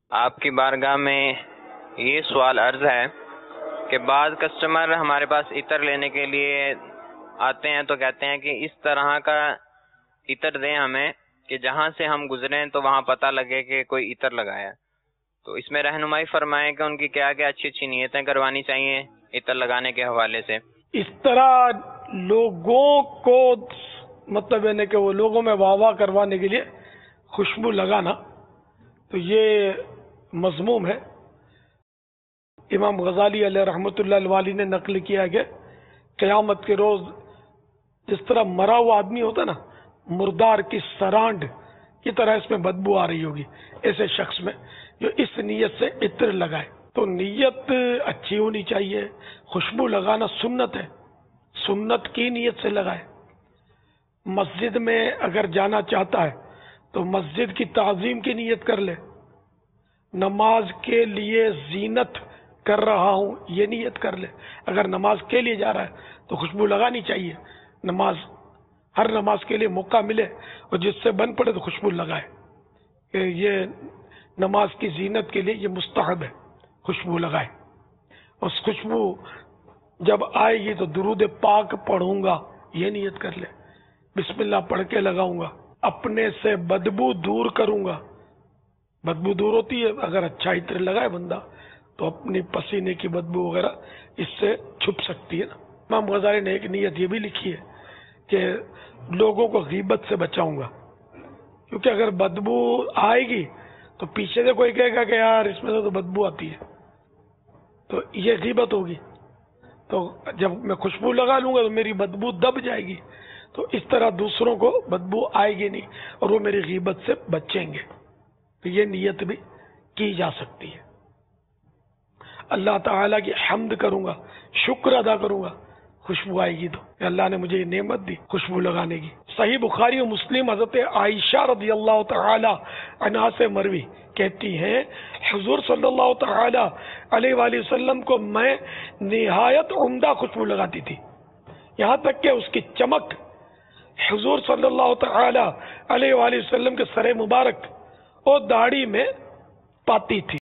آپ کی بارگاہ میں یہ سوال عرض ہے کہ بعض کسٹمر ہمارے پاس عطر لینے کے لیے آتے ہیں تو کہتے ہیں کہ اس طرح کا عطر دیں ہمیں کہ جہاں سے ہم گزریں تو وہاں پتہ لگے کہ کوئی عطر لگایا ہے۔ تو اس میں رہنمائی فرمائیں کہ ان کی کیا کیا اچھی اچھی نیتیں کروانی چاہیے عطر لگانے کے حوالے سے۔ اس طرح لوگوں کو مطلب ہے کہ وہ لوگوں میں واہ واہ کروانے کے لیے خوشبو لگانا تو یہ مذموم ہے۔ امام غزالی علیہ رحمۃ اللہ الوالی نے نقل کیا کہ قیامت کے روز جس طرح مرا ہوا آدمی ہوتا نا، مردار کی سرانڈ کی طرح اس میں بدبو آ رہی ہوگی ایسے شخص میں جو اس نیت سے عطر لگائے۔ تو نیت اچھی ہونی چاہیے۔ خوشبو لگانا سنت ہے، سنت کی نیت سے لگائے۔ مسجد میں اگر جانا چاہتا ہے تو مسجد کی تعظیم کی نیت کر لے۔ نماز کے لیے زینت کر رہا ہوں یہ نیت کر لے۔ اگر نماز کے لیے جا رہا ہے تو خوشبو لگانی چاہیے۔ ہر نماز کے لیے موقع ملے اور جس سے بن پڑے تو خوشبو لگائے کہ یہ نماز کی زینت کے لیے یہ مستحب ہے، خوشبو لگائے۔ اس خوشبو جب آئے گی تو درود پاک پڑھوں گا یہ نیت کر لے۔ بسم اللہ پڑھ کے لگاؤں گا، اپنے سے بدبو دور کروں گا۔ بدبو دور ہوتی ہے اگر اچھا عطر لگائے بندہ تو اپنی پسینے کی بدبو وغیرہ اس سے چھپ سکتی ہے نا۔ امام غزالی نے ایک نیت یہ بھی لکھی ہے کہ لوگوں کو غیبت سے بچاؤں گا، کیونکہ اگر بدبو آئے گی تو پیچھے سے کوئی کہے گا کہ یار اس میں سے تو بدبو آتی ہے، تو یہ غیبت ہوگی۔ تو جب میں خوشبو لگا لوں گا تو میری بدبو دب جائے گی، تو اس طرح دوسروں کو بدبو آئے گی نہیں اور وہ میری غیبت سے بچیں گے۔ تو یہ نیت بھی کی جا سکتی ہے۔ اللہ تعالیٰ کی حمد کروں گا، شکر ادا کروں گا خوشبو آئے گی تو کہ اللہ نے مجھے یہ نعمت دی خوشبو لگانے کی۔ صحیح بخاری و مسلم حضرت عائشہ رضی اللہ تعالی عنہا سے مروی کہتی ہیں حضور صلی اللہ تعالی علیہ وآلہ وسلم کو میں نہایت عمدہ خوشبو لگاتی تھی، یہاں تک کہ اس کی چمک حضور صلی اللہ تعالی علیہ وآلہ وسلم کے سر مبارک اور داڑھی میں پاتی تھی۔